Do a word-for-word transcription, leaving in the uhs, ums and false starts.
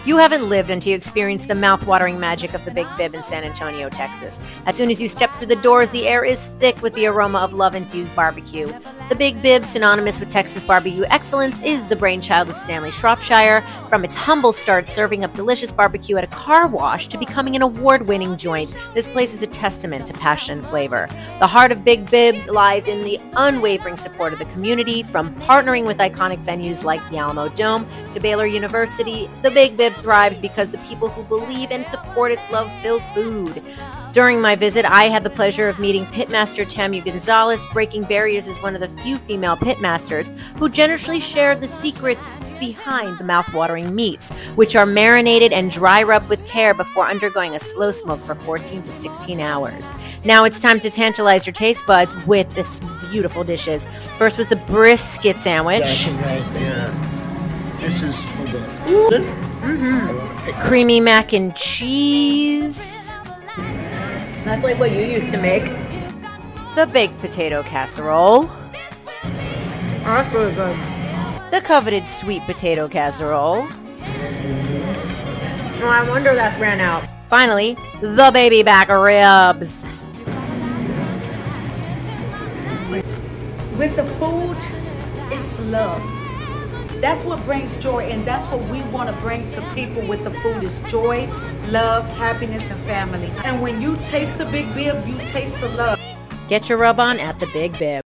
You haven't lived until you experience the mouth-watering magic of the Big Bib in San Antonio, Texas. As soon as you step through the doors, the air is thick with the aroma of love-infused barbecue. The Big Bib, synonymous with Texas barbecue excellence, is the brainchild of Stanley Shropshire. From its humble start serving up delicious barbecue at a car wash to becoming an award-winning joint, this place is a testament to passion and flavor. The heart of Big Bib's lies in the unwavering support of the community. From partnering with iconic venues like the Alamo Dome to Baylor University, the Big Bib thrives because the people who believe and support its love-filled food. During my visit, I had the pleasure of meeting Pitmaster Tamu Gonzalez, breaking barriers as one of the few female pitmasters who generously shared the secrets behind the mouth-watering meats, which are marinated and dry rubbed with care before undergoing a slow smoke for fourteen to sixteen hours. Now it's time to tantalize your taste buds with this beautiful dishes. First was the Brisket Sandwich. Right there. This is for the Mm-hmm. Creamy mac and cheese. That's like what you used to make. The baked potato casserole. That's really good. The coveted sweet potato casserole. Oh, I wonder that's ran out. Finally, the baby back ribs. With the food, it's love. That's what brings joy, and that's what we want to bring to people with the food is joy, love, happiness, and family. And when you taste the Big Bib, you taste the love. Get your rub on at the Big Bib.